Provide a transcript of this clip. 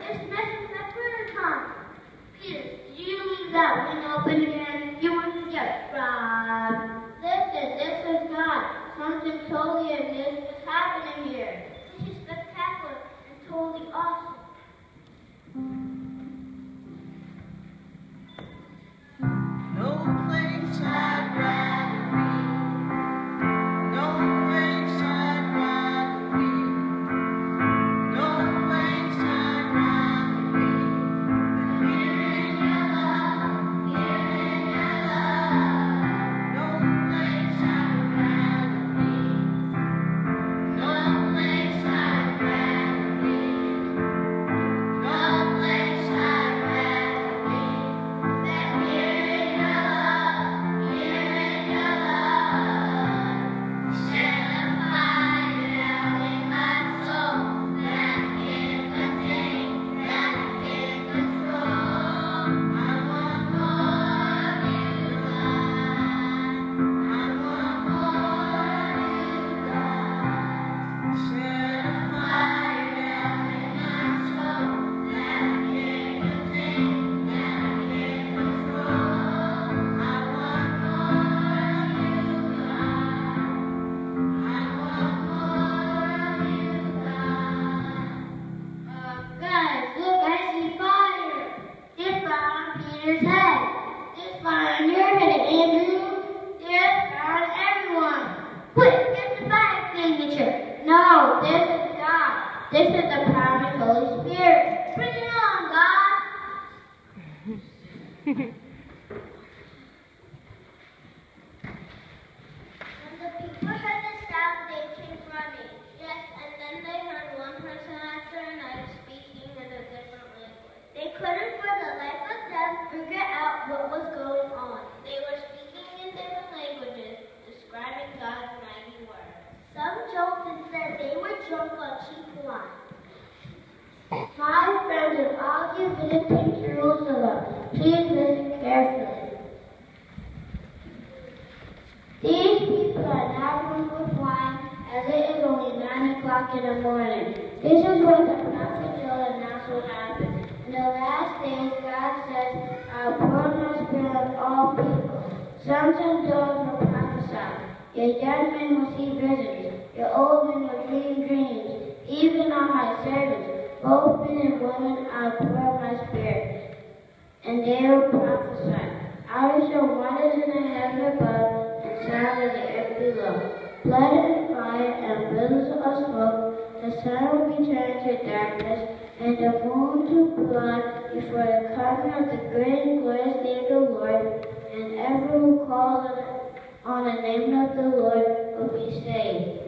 it's messing with that prayer time. Peter, did you leave that window open again? You want to get right. This is God. Something totally unusual is happening here. This is spectacular and totally awesome. No place I'd rather be. No place I'd rather be. No place I'd rather be than here in your love, here in your love. No place I'd rather be. No place I'd rather be. No place I'd rather be than here in your love, here in your love. Set a fire down in my soul that I can't contain, that I can't control. I want more of you, God. I want more of you, God. Set a fire down in my soul that I can't contain, that I can't control. I want more of you, God. I want more of you, God. Guys, look, I see fire. There's fire on Peter's head. There's fire on your head, Andrew. There's fire on everyone. Quick, get the fire extinguisher. No, this is God. This is the power of the Holy Spirit. Bring it on, God. When the people heard the sound, they came running. Yes, and then they heard one person after another speaking in a different language. They couldn't for the life of them figure out what was going on. They were speaking in different languages, describing God's mighty work. Some joked and said they were drunk on cheap wine. 5 friends of all you visiting Jerusalem, please listen carefully. These people are not drunk with wine, as it is only 9 o'clock in the morning. This is what the prophet Joel announced will happen. In the last days, God says, I'll pour my spirit on all people. Sons and daughters will prophesy. Your young men will see visions. Your old men will dream dreams. Even on my servants, both men and women, I'll pour my spirit, and they will prophesy. I will show wonders in the heaven above and signs in the earth below. Blood and fire and pillars of smoke. The sun will be turned to darkness and the moon to blood before the coming of the great and glorious day of the Lord. And everyone who calls on the name of the Lord will be saved.